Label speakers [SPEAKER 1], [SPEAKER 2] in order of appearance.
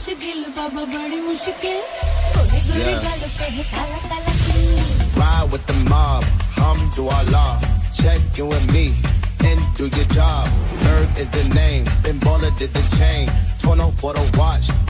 [SPEAKER 1] मुश्किल बाबा बड़ी मुश्किल गोरी गोरी गालों पे है काला काला तिल
[SPEAKER 2] Ride with the mob, hamdulillah. Check in with me and do your job. Berg is the name, Ben Baller did the chain. Torno for the watch,